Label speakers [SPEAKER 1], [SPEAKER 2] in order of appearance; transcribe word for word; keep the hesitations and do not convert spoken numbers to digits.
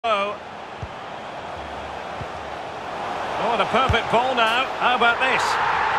[SPEAKER 1] Oh, oh, the perfect ball now. How about this?